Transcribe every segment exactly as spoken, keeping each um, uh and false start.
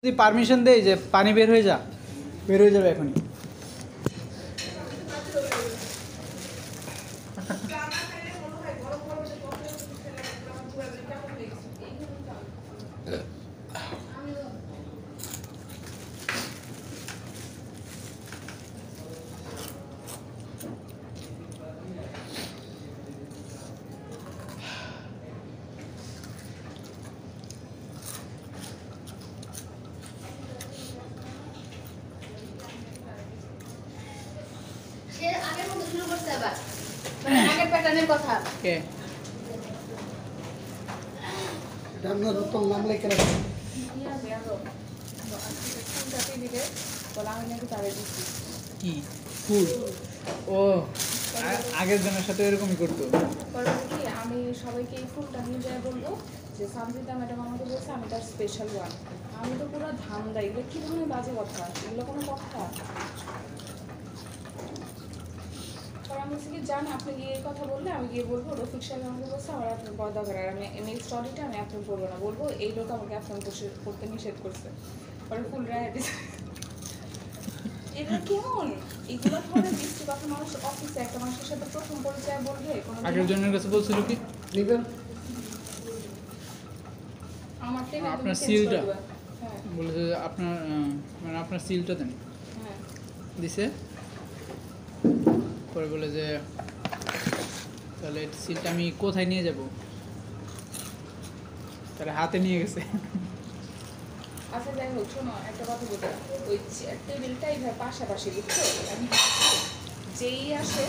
যদি পারমিশন দেই যে পানি বের হয়ে যা, বের হয়ে যাবে এখনই। ও আগের জনের সাথে এরকমই করতো। আমি সবাইকে এই ফুলটা নিয়ে যাই বলবো যে সামজিতা ম্যাডাম আমাকে বলছে আমি তার স্পেশাল ওয়ান। আমি তো পুরো ধান্দা, এগুলো কি ধরনের বাজে কথা, এগুলো কোনো কথা? আমি বলছি কি জান আপনি গিয়ে এই কথা বললে আমি গিয়ে বলবো রফিক সাহেব আমাকে বলছে আমার আপনার পর্দা করার, আমি নেক্সট অডিটে আমি আপনার বলবো না, বলবো এই লোক আমাকে আপনার করতে নিষেধ করছে। পরে ফুল রায় দিচ্ছে। এটা কেমন? এগুলো ধরনের বৃষ্টি কথা মানুষ অফিসে একটা মানুষের সাথে প্রথম পরিচয় বলবে। আগের জনের কাছে বলছিল কি নিবেন আমার থেকে আপনার সিলটা বলেছে আপনার মানে আপনার সিলটা দেন। হ্যাঁ দিছে। পরে বলে যে তাহলে সিলটা আমি কোথায় নিয়ে যাব? তাহলে হাতে নিয়ে গেছে। আচ্ছা যাই হোক, শোনো একটা কথা বলতে, ওই টেবিলটা এইভাবে পাশাপাশি বুঝছো, যেই আসে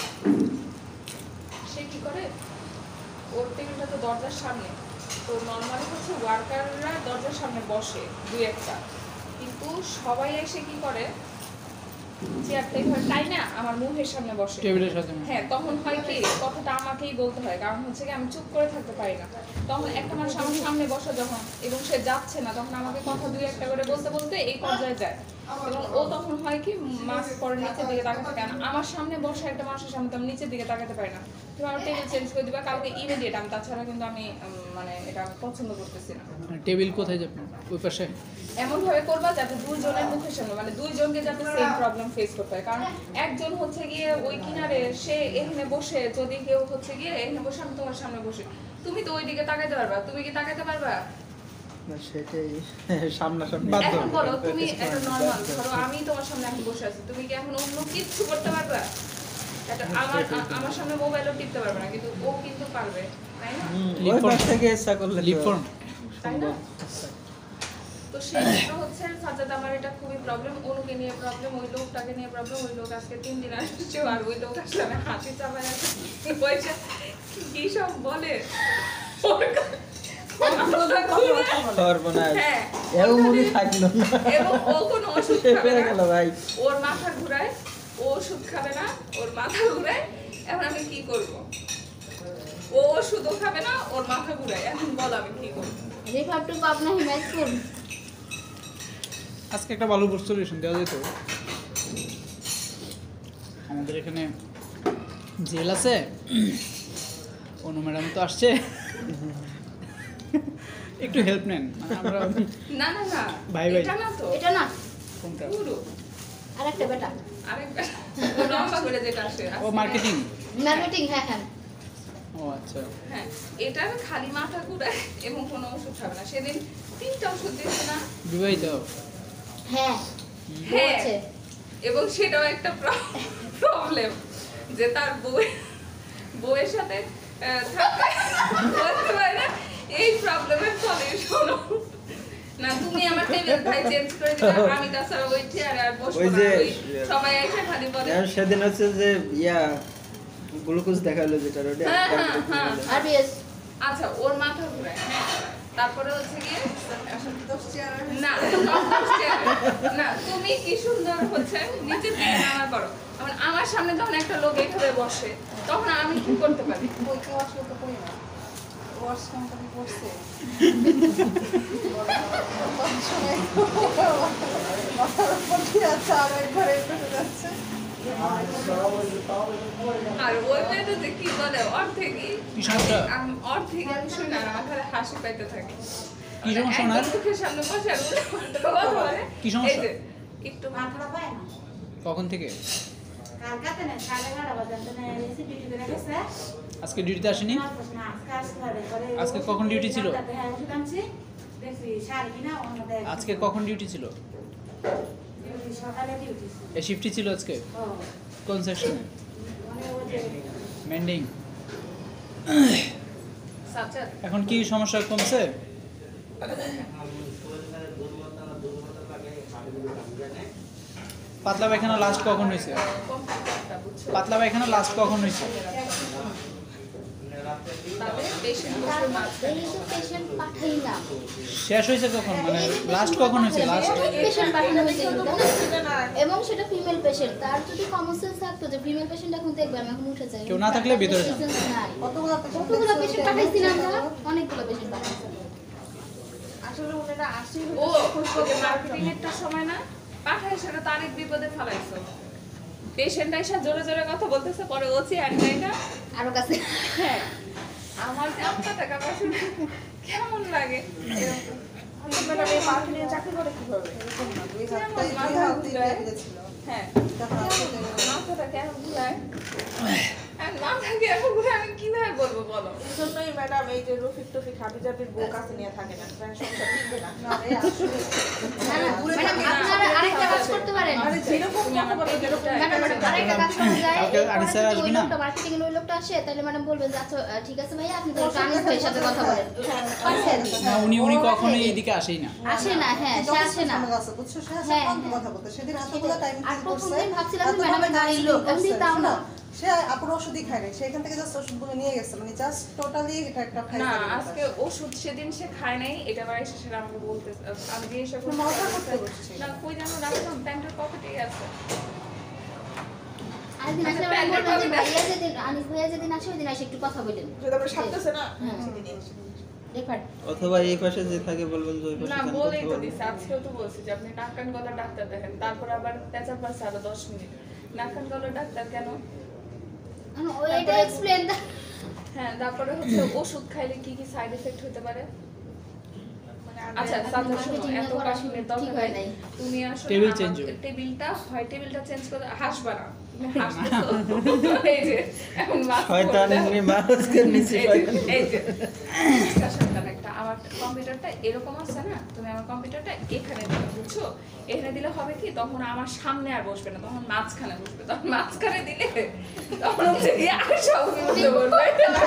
সে কি করে, ওর টেবিলটা তো দরজার সামনে, তো নর্মালি হচ্ছে ওয়ার্কাররা দরজার সামনে বসে দুই একটা, কিন্তু সবাই এসে কি করে চেয়ারটা এইভাবে তাই না আমার মুখের সামনে বসে টেবিলের সাথে। হ্যাঁ তখন হয় কি কথাটা আমাকেই বলতে হয়, কারণ হচ্ছে কি আমি চুপ করে থাকতে পারি না। তখন একটা মানুষ আমার সামনে বসে যখন এবং সে যাচ্ছে না, তখন আমাকে কথা দুই একটা করে বলতে বলতে এই পর্যায়ে যায়, এবং ও তখন হয় কি মাস্ক পরে নিচের দিকে তাকাতে পারে না। আমার সামনে বসে একটা মানুষের সামনে তো আমি নিচের দিকে তাকাতে পারি না, তুমি আমার টেবিল চেঞ্জ করে দিবা কালকে ইমিডিয়েট। আমি তাছাড়া কিন্তু আমি মানে এটা পছন্দ করতেছি না। টেবিল কোথায় যাবে? ওই পাশে এমন ভাবে করবা যাতে দুইজনের মুখের সামনে, মানে দুইজনকে যাতে সেম প্রবলেম ফেস করতে হয়। কারণ একজন হচ্ছে গিয়ে ওই কিনারে, সে এখানে বসে, যদি কেউ হচ্ছে গিয়ে এখানে বসে আমি তোমার সামনে বসে, তুমি তো ওই দিকে তাকাইতে পারবা? তুমি কি তাকাইতে পারবা? না সেটাই সামনাসামনি। এখন বলো তুমি একটা নরমাল ধরো আমি তোমার সামনে এখন বসে আছি, তুমি কি এখন অন্য কিছু করতে পারবা? এটা আমার আমার সামনে মোবাইলও টিপতে পারবে না, কিন্তু ও কিন্তু পারবে, তাই না? লিপ ফর্ম থেকে ইচ্ছা করলে লিপ ফর্ম, তাই না? তো সেটা হচ্ছে সাজাদ আমার এটা খুবই প্রবলেম, অনুকে নিয়ে প্রবলেম, ওই লোকটাকে নিয়ে প্রবলেম। ওই লোক আজকে তিন দিন আসছে আর ওই লোক আসলে আমি হাসি চাপায় আছে পয়সা কি সব বলে ওর মাথা ঘুরায়, ও ওষুধ খাবে না, ওর মাথা ঘুরায়। এখন আমি কি করব? ও ওষুধও খাবে না, ওর মাথা ঘুরায়। এখন বল আমি কি করবো? আজকে একটা ভালো সলিউশন দেওয়া যেত। আমাদের এখানে জেল আছে, অনু ম্যাডাম তো আসছে, একটু হেল্প নেন। আমরা না না না ভাই ভাই এটা না তো, এটা না কোনটা? পুরো আরেকটা বেটা, আরেকটা ও লম্বা করে যেটা আসে। ও মার্কেটিং মার্কেটিং। হ্যাঁ হ্যাঁ ও আচ্ছা। হ্যাঁ এটার খালি মাথা ঘুরায় এবং কোনো ওষুধ খাবে না। সেদিন তিনটা ওষুধ দিচ্ছে না? বিবাহিত? হ্যাঁ হ্যাঁ, এবং সেটাও একটা প্রবলেম যে তার বউ বউয়ের সাথে থাকতে পারে না। এই প্রবলেমের সলিউশন না তুমি আমার টেবিল ভাই চেঞ্জ করে দিবা, আমি তাছাড়া ওই চেয়ারে আর বসবো না। ওই সবাই এসে খালি বলে সেদিন হচ্ছে যে ইয়া গ্লুকোজ দেখালো যেটা ওটা আরবিএস। আচ্ছা ওর মাথা ঘুরায়। হ্যাঁ তারপরে হচ্ছে গিয়ে না না তুমি কি সুন্দর হচ্ছে নিচে থেকে নামা করো। আমার সামনে যখন একটা লোক এইভাবে বসে তখন আমি কি করতে পারি? আর ওই মেয়েটা যে কি বলে অর্ধেকই অর্ধেক আমি শুনি না, আমার হাসি পাইতে থাকে। কি সমস্যা না? মুখের সামনে বসে আর কি এই সমস্যা যে একটু মাথা পায় না কখন থেকে কালকাতে না সাড়ে এগারো বাজে না রেসিপি টিভি দেখেছে আজকে ডিউটিতে আসেনি না আজকে আসলে করে আজকে কখন ডিউটি ছিল? হ্যাঁ ওষুধ আনছি দেখছি সাড়ে কিনা অন্য দেয় আজকে কখন ডিউটি ছিল? ডিউটি সকালে ডিউটি এই শিফটই ছিল আজকে ও কোন সেকশনে? মানে ওই যে মেন্ডিং। সাজ্জাদ এখন কি সমস্যা কমছে? পাতলা পায়খানা লাস্ট কখন হয়েছে? কম্পিউটারটা বুঝছো পাতলা পায়খানা লাস্ট কখন হয়েছে? তাদের পেশেন্ট বসে মাঝখানে এই যে পেশেন্ট পাঠাই না শেষ হয়েছে কখন, মানে লাস্ট কখন হয়েছে? লাস্ট পেশেন্ট পাঠানো হয়েছে এবং সেটা ফিমেল পেশেন্ট। তার যদি কমন সেন্স থাকতো যে ফিমেল পেশেন্ট এখন দেখবে আমি এখন উঠে যাই, কেউ না থাকলে ভিতরে যান। কতগুলো কতগুলো পেশেন্ট পাঠাইছি না আমরা, অনেকগুলো পেশেন্ট পাঠাইছি। আসলে ওনারা আসি ও ওকে মার্কেটিং এর সময় না পাঠায় সেটা তারিখ বিপদে ফেলাইছো। পেশেন্ট আইসা জোরে জোরে কথা বলতেছে, পরে ওসি আন্টাইটা আরো কাছে হ্যাঁ আমার এত টাকা পয়সা কেমন লাগে এরকম। ম্যাডাম এই পার্টি নিয়ে চাকরি করে কিভাবে এরকম না দুই হাত যেমন মাথা ঘুরায়। হ্যাঁ তখন মাথাটা কেন ঘুরায় আর মাথা কেন ঘুরায় আমি কিভাবে বলবো বলো? এই জন্যই ম্যাডাম এই যে রফিক টফিক হাবিজাবির বউ কাছে নিয়ে থাকে না প্রায় সংসার টিকবে না না রে আসলে না না ম্যাডাম আপনারা আরেকটা কাজ করতে পারেন। আরে যেরকম কথা বলে যেরকম ম্যাডাম ম্যাডাম আরেকটা কাজ করা যায়। কালকে আনিস স্যার আসবে না? মার্কেটিং এর ওই লোকটা আসে, তাহলে ম্যাডাম বলবেন যে আচ্ছা আহ, ঠিক আছে ভাইয়া আপনি তাহলে আনিস ভাইয়ের সাথে কথা বলেন। না, উনি উনি কখনোই এইদিকে আসেই না। আসে না, হ্যাঁ সে আসে না। বুঝছো সে হ্যাঁ, ফালতু হ্যাঁ। কথা বলতে সেদিন এতগুলো টাইম আর দিন প্রথম করছে দিন ভাবছিলাম যে এতভাবে ম্যাডামের গাড়ির লোক, গাড়ি এমনি করছে, তাও না। শোনো, সে আপুর ওষুধই খায় নাই সেখান থেকে জাস্ট ওষুধগুলো নিয়ে গেছে মানে জাস্ট টোটালি এটা একটা না ফাইল আজকে ওষুধ সেদিন সে খায় নাই, এটা বাড়ি এসে সেটা আমাকে বলতে আমি জিজ্ঞাসা তুমি মজা করতে বসছি। না কই যেন রাখলাম প্যান্টের পকেটেই আছে। আরেকদিন আসলে ম্যাডাম বলবেন যে ভাইয়া যেদিন আনিস ভাইয়া যেদিন আসে ওই দিন এসে একটু কথা বলেন। যদি আমরা সাথে না হ্যাঁ। সেদিনই অথবা এই পাশে যে থাকে বলবেন যে ওই পাশে না কেন বলেই কথা তো বলেন? দিছে, আজকেও তো বলছি যে আপনি নাক কান গলা ডাক্তার দেখেন, তারপর আবার পেঁচা পাশে আরো দশ মিনিট নাক কান গলা ডাক্তার কেন? আমি ওই এটা এক্সপ্লেইন দা হ্যাঁ তারপরে হচ্ছে ওষুধ খাইলে কি কি সাইড এফেক্ট হতে পারে? আচ্ছা সামনে শোনো, এত কাশ্মীরের দরকার হয় নাই। নাই। তুমি আসলে টেবিল আমার- চেঞ্জ হবে। টেবিলটা হয় টেবিলটা চেঞ্জ করে হাসবা না। তুমি হাসতেছো। এই যে এখন mask শয়তান পরলে- এমনি মাস্কের নিচে এই যে- শয়তান। এই যে discussion-টা একটা, আমার কম্পিউটারটা এরকম আছে না, তুমি আমার কম্পিউটারটা এখানে দিলে বুঝছো, এখানে দিলে হবে কি তখন আমার সামনে আর বসবে না, তখন মাঝখানে বসবে, তখন মাঝখানে দিলে তখন হচ্ছে গিয়ে আশা উঠে বলবে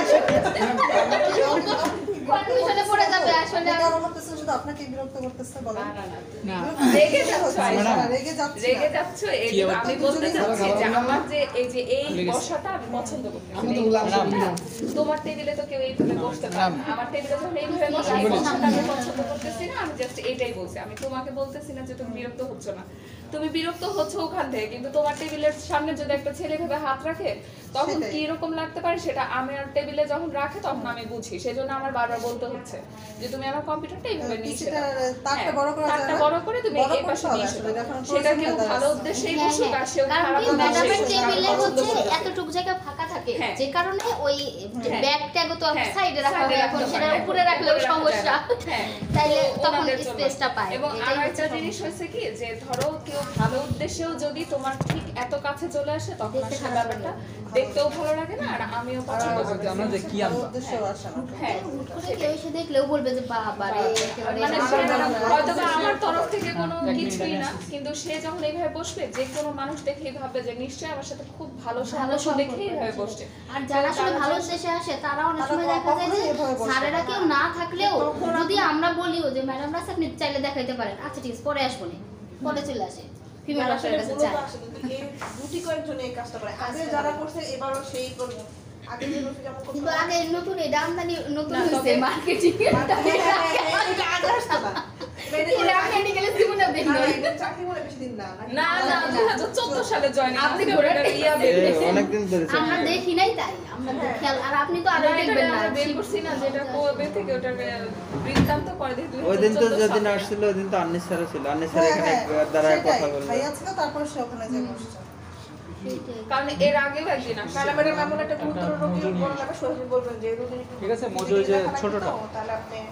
কনফিউশনে পড়ে যাবে আসলে। কেন করতেছে শুধু আপনাকে বিরক্ত করতেছে বলেন না রেগে যাচ্ছ ম্যাডাম, আয়শা। রেগে যাচ্ছে রেগে যাচ্ছ এই কি যে আবার? আমি বলতে চাচ্ছি যে আমার যে এই যে এই ভুলে গেছি। বসাটা আমি পছন্দ করতেছি আমি তো এই বললাম না। বসাটা, তোমার টেবিলে তো কেউ এইভাবে বসতে পারে না। আমার টেবিলে যখন এইভাবে বসে এই বসাটা আমি পছন্দ করতেছি না, আমি জাস্ট এইটাই বলছি। আমি তোমাকে বলতেছি না যে তুমি বিরক্ত হচ্ছ না, তুমি বিরক্ত হচ্ছ ওখান থেকে, কিন্তু তোমার টেবিলের সামনে যদি একটা ছেলে ভেবে হাত রাখে তখন সেটাই। কি রকম লাগতে পারে সেটা আমার টেবিলে যখন রাখে তখন আমি বুঝি, সেজন্য আমার বারবার বলতে হচ্ছে যে তুমি আমার কম্পিউটারটা এইভাবে নিচে পিছিটা দাও। তারটা হ্যাঁ, বড় করা যায় তারটা না? বড় করে তুমি বড় এই করতে পাশে হবে নিয়ে আসলে, এসো। যখন সেটা প্রয়োজন কেউ হয় ভালো তার উদ্দেশ্যেই হ্যাঁ, বসুক আর সেও কারণ খারাপ কি উদ্দেশ্যেই ম্যাডামের বসুক, টেবিলে আমার হচ্ছে পছন্দ করে। এতটুকু জায়গা ফাঁকা থাকে, হ্যাঁ। যে কারণে ওই হ্যাঁ। ব্যাগ ট্যাগও তো হ্যাঁ, সাইডে রাখা side এ হয়, রাখতে এখন হয়, সেটা হ্যাঁ, উপরে রাখলেও উপরে রাখা সমস্যা, যায় না। হ্যাঁ, তাইলে তো তখন ওনাদের জন্য। স্পেসটা পায়। এবং এটাই আরো হচ্ছে একটা জিনিস হয়েছে কি যে ধরো কেউ ভালো উদ্দেশ্যেও যদি তোমার ঠিক এত কাছে চলে আসে তখন দেখতে আসলে খারাপ ব্যাপারটা দেখতেও ভালো লাগে না, আর আমিও পছন্দ করি না। আমরা যে কি ভালো আনবা? উদ্দেশ্য আসে না হ্যাঁ হুট করে কেউ এসে দেখলেও বলবে যে বাবা রে একেবারে মানে আমার সে বাবা। হয়তো বা আমার তরফ থেকে কোনো এক মিনিট কিছুই আগে না, আসছি। কিন্তু সে যখন এইভাবে বসবে যে কোনো মানুষ দেখেই ভাববে যে নিশ্চয়ই আমার সাথে খুব ভালো ভালো সম্পর্ক সম্পর্ক দেখেই এইভাবে আছে। বসছে। আর যারা আসলে তারা ভালো যে- উদ্দেশ্যে আসে তারা অনেক তারা সময় দেখা যায় কখনোই যে এভাবে বসে স্যারেরা না। কেউ না থাকলেও যদি আমরা বলিও যে ম্যাডাম রাস আপনি চাইলে দেখাইতে পারেন, আচ্ছা ঠিক আছে পরে আসবো না, পরে চলে আসে ফিমেল আসলে ডক্টরের কাছে মূলত যায়। আসে কিন্তু এই দুটি কয়েকজন এই কাজটা করে আগে যারা করছে এবারও সেই করবে আগে যে রফিক যেমন করতো কিন্তু আগে নতুন এটা আমদানি নতুন না, হয়েছে তবে- মার্কেটিং এর হ্যাঁ, হ্যাঁ, হ্যাঁ, এটা আগে আসতো না এবার এটা করে- মেডিকেলের জীবনে দেখি না, এটা চাকরি করে বেশি দিন না নাকি? না না দুই হাজার চোদ্দ সালে জয়েন আপনি ঘোড়া ইয়া এ, বের করছি। অনেকদিন ধরে আমরা চলছে। দেখি নাই তাই আমরা তো খেয়াল, আর আপনি তো আরো না, এটা দেখবেন না আমরা বের করছি না যেটা কবে থেকে ওটাকে বৃত্তান্ত করে দেখি দুই ওই হাজার দিন তো চোদ্দ যেদিন সালে। আসছিল ওই দিন তো আনিস স্যার ছিল, আনিস স্যার হ্যাঁ, এখানে হ্যাঁ, দ্বারা সেটাই। কথা বললো। ভাইয়া ছিল তারপর সে ওখানে যে বসছে সেইটাই। কারণ এর আগেও একদিন আসছে। কালা ম্যাডাম এমন একটা গুরুতর রোগী বড় লাগে সোহেল বলবেন যে রোগীর একটু ঠিক আছে, মজুরি যে দেখা লাগবে ছোটটা। তো, তাহলে আপনি কি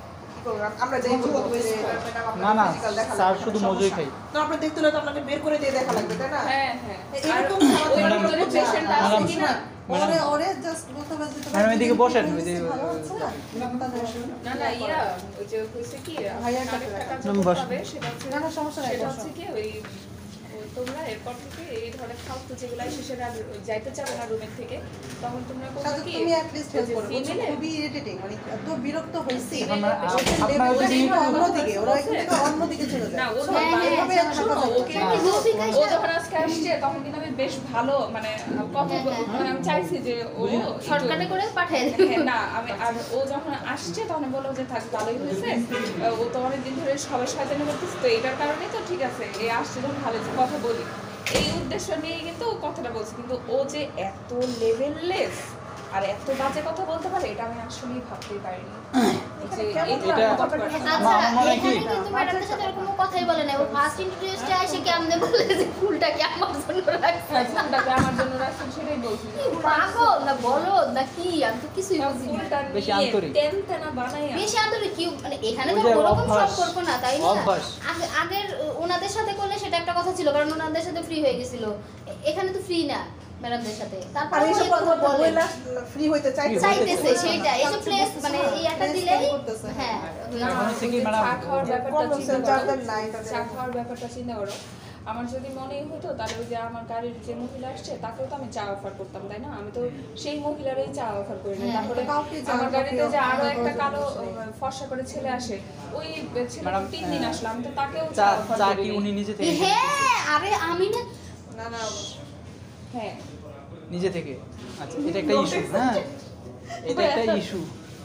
করলাম আমরা যাই বলবো যে না না physical দেখা স্যার লাগবে, শুধু সমস্যা। মজুই খাই তো আপনার দেখতে হলে তো আপনাকে বের করে দিয়ে দেখা লাগবে তাই না হ্যাঁ হ্যাঁ আর এরকম ওই আমাদের ভিতরে পেশেন্ট আছে ম্যাডাম, কিনা ওরে ওরে জাস্ট বলতে পারছি ম্যাডাম, এদিকে বসেন, ওই যে- ভালো হচ্ছে না ডাক্তার বসেন না না ইয়া ওই যে হইছে কি ভাইয়া আরেকটা কাজ ম্যাম, করতে বসুন। হবে সেটা হচ্ছে না, না, সমস্যা নাই, সেটা বসুন। হচ্ছে কি ওই ওই তোমরা এরপর থেকে এই ধরনের ফালতু যেগুলো এসে সেটা আর যাইতে চাবে না রুমের থেকে তখন তোমরা করবে সাথে কি তুমি অ্যাট লিস্ট হেল্প করো বলছো female-এ- খুবই ইরিটেটিং মানে এত বিরক্ত হইছি এখন না, আপ- ওদের আপনারা level-টা যদি- একটু অন্যদিকে ওরা একটু অন্যদিকে চলে যায় না ও So, যখন হ্যাঁ, এভাবে হ্যাঁ, আর শোনো, থাকা যাবে ওকে না। কিন্তু হ্যাঁ। ও যখন আজকে আসছে তখন কিন্তু আমি বেশ ভালো মানে কথা হ্যাঁ, হ্যাঁ। মানে আমি চাইছি যে ও শর্টকাটে করে পাঠিয়ে দেব হ্যাঁ, না আমি আর ও যখন আসছে তখন বললো যে থাক ভালোই হয়েছে ও তো অনেকদিন ধরে সবাই শয়তানি করতেছে তো এটার কারণেই তো ঠিক আছে এই আসছে যখন ভালো হয়েছে কথা বলি এই উদ্দেশ্য নিয়ে কিন্তু ও কথাটা বলছে কিন্তু ও যে এত লেভেললেস আর এত বাজে কথা বলতে পারে এটা আমি আসলেই ভাবতেই পারিনি যে এই এটা- ধরনের কথাবার্তা। আচ্ছা আমার মনে হয় কি? এখানে কিন্তু ম্যাডামের সাথে এরকম কথাই বলে না ও ফার্স্ট ইন্ট্রোডিউসটা এসে কেমনে বলে যে ফুলটা কি আমার জন্য রাখছে হ্যাঁ, ফুলটাকে আমার জন্য রাখছেন সেটাই বলছি পাগল না বলো না কি আমি তো কিছুই বুঝি না ফুলটা বেশি নিয়ে আন্তরিক। টেনটেনা বানাইয়া বেশি আন্তরিক কি মানে এখানে ওই তো যে ওরকম অভ্যাস। সম্পর্ক না তাই না অভ্যাস। আগে আগের ওনাদের সাথে করলে সেটা একটা কথা ছিল কারণ ওনাদের সাথে ফ্রি হয়ে গেছিল এ- এখানে তো ফ্রি না ম্যাডামদের সাথে আর তারপরে এইসব কথা বলে না ফ্রি হইতে চাইছে চাইতেছে সেইটা এইসব প্লেস মানে এই একটা দিলেই করতেছে। হ্যাঁ এখন হচ্ছে কি ম্যাডাম, চা খাওয়ার ব্যাপারটা common চিন্তা sense করো। যাদের নাই তাদের- চা খাওয়ার ব্যাপারটা চিন্তা করো আমার যদি মনেই হতো তাহলে ওই যে আমার গাড়ির যে মহিলা আসছে তাকেও তো আমি চা অফার করতাম তাই না আমি তো সেই মহিলারই চা অফার করি না হ্যাঁ, তারপরে কাউকে চা আমার গাড়িতে যে offer আরো করা একটা যায় কালো না। আহ, ফর্সা করে ছেলে আসে ওই ছেলে ম্যাডাম, তিন দিন আহ, আসলাম তো তাকেও চা চা অফার চা করি কি নাই। উনি নিজে থেকে হ্যাঁ আরে আমি না না না হ্যাঁ নিজে থেকে আচ্ছা এটা একটা ইস্যু হ্যাঁ এটা একটা ইস্যু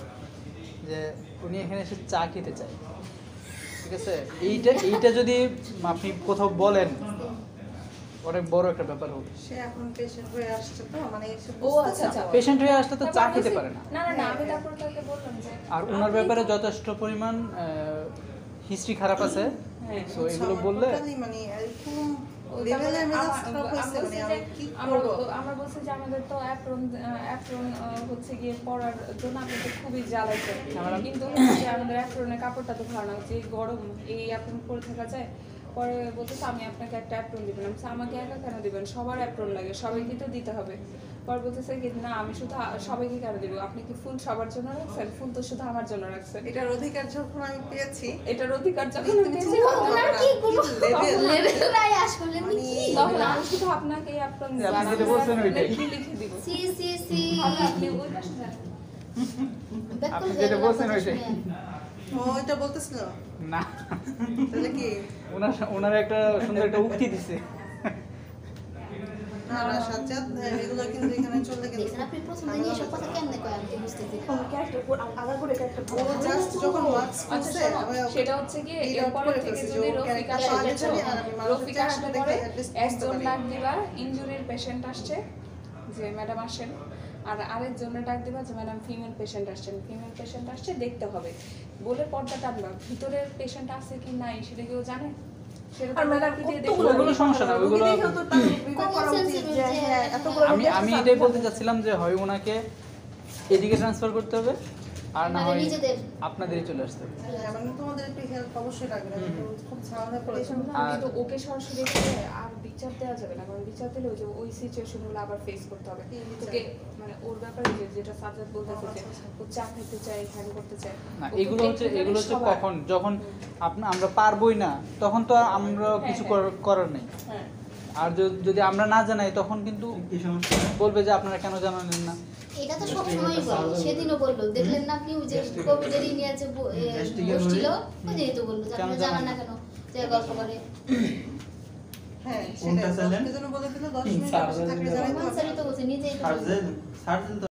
যে উনি এখানে এসে চা খেতে চায় ঠিক আছে এইটা এইটা যদি আপনি কোথাও বলেন অনেক বড় একটা ব্যাপার হবে সে এখন পেশেন্ট হয়ে আসছে তো মানে সে ও বুঝতেছে আচ্ছা আচ্ছা পেশেন্ট হয়ে আসলে তো চা তারপর খেতে বলছি- পারে না না না না আমি তারপর তাকে বললাম যে আর ওনার আপনি ব্যাপারে তো- যথেষ্ট পরিমাণ হিস্ট্রি খারাপ আছে হ্যাঁ তো এগুলো বললে Totally মানে এরকম ওই লেভেলের তারপরে মেজাজ আমার- খারাপ হয়েছে আমি মানে বলছি আমি যে কি আমরা করবো আমরা বলছি যে আমাদের তো অ্যাপ্রন অ্যাপ্রন হচ্ছে গিয়ে পরার জন্য আপনাকে খুবই জ্বালাইছে কিন্তু হচ্ছে যে আমাদের অ্যাপ্রনের কাপড়টা তো ভালো না যে গরম এই অ্যাপ্রন পরে থাকা যায় পরে বলতেছে আমি আপনাকে একটা অ্যাপ্রন দিবেন আমি বলছি, আমাকে একা কেন দিবেন সবার অ্যাপ্রন লাগে সবাইকে তো দিতে হবে পরে বলতেছে কি না আমি শুধু আ- সবাইকে কেন দিব আপনি কি ফুল সবার জন্য রাখছেন ফুল তো শুধু আমার জন্য রাখছেন এটার অধিকার যখন আমি পেয়েছি এটার অধিকার যখন আমি পেয়েছি, ওনার কি কোনো Level। লেভেল নাই আসলে আমি কি তখন আমি শুধু আপনাকে অ্যাপ্রন দিব আপনি যেটা বলছেন ওইটাই। লিখে লিখে দিব সি সি সি তাহলে আপনি ওই পাশে যান আপনি যেটা বলছেন ওইটাই। ও এটা বলতেছিল না তাহলে কি ওনার ওনার একটা সুন্দর একটা উক্তি দিছে না না সাজ্জাদ এগুলো কিন্তু এখানে চললে কিন্তু দেখছেন আপনি প্রথম দিন এসব কথা কেমনে কয় আমি তো বুঝতেছি না। আলাদা করে একটা ও জাস্ট যখন ওয়ার্কস আচ্ছা করছে শোনো, আমি ওকে সেটা হচ্ছে কি read out এরপর করে থেকে ফেলছি যে যদি ওর রফিক character আসে আগে দেখো, জানি আর আমি মানুষের রফিক চেহারা আসলে দেখে পরে at least বুঝতে একজন পারি। ডাক দিবা ইনজুরির পেশেন্ট আসছে যে ম্যাডাম আসেন আর আরেকজনের ডাক দিবা যে ম্যাডাম ফিমেল পেশেন্ট আসছেন ফিমেল পেশেন্ট আসছে দেখতে হবে বলে পর্দা টানবা ভিতরের পেশেন্ট আছে কি নাই সেটা কেউ জানে সেটা আর তো ম্যাডাম কি দিয়ে কতগুলো দেখবো? ওগুলো সমস্যা না, ওগুলো- রোগী দেখেও তো তার বিবেক করা Common উচিত sense যে যে- হ্যাঁ এতগুলো আমি রোগী আমি আছে, এটাই বলতে চাচ্ছিলাম যে হয় ওনাকে এদিকে ট্রান্সফার করতে হবে আর না মানে হয় নিজেদের। আপনাদেরই চলে আসতে হবে হ্যাঁ, মানে তোমাদের একটু হেল্প অবশ্যই লাগবে হুম। তো খুব ঝামেলা পড়েছে না, আর- কিন্তু ওকে সরাসরি করে আর বিচার দেওয়া যাবে না কারণ বিচার দিলে ওই যে ওই সিচুয়েশনগুলো আবার ফেস করতে হবে কি বিচার? ওকে মানে ওর ব্যাপারে যে যেটা সাজাদ বলতেছে যে ও চা খেতে চায় হ্যান করতে চায় না ও তো এগুলো হচ্ছে technically এগুলো হচ্ছে সবার। কখন যখন আপনি আমরা পারবোই না তখন তো আমরা কিছু করার- করার নেই হ্যাঁ আর য- যদি আমরা না জানাই তখন কিন্তু বলবে যে আপনারা কেন জানালেন না এটা তো সবসময়ই বলে সেদিনও বললো দেখলেন না আপনি ওই যে কোভিডের ই নিয়ে যে ব- এ, বসছিল ওই যে তো বললো যে কেন আপনারা জানান না কেন যে গল্প করে হ্যাঁ কোনটা সেটাই চাইলেন? দশটা জন্য বলে দিলে দশ মিনিট বসে থাকলে জানাই তো মানুষেরই তো বলছে নিজেই তো বলছে। Surgeon surgeon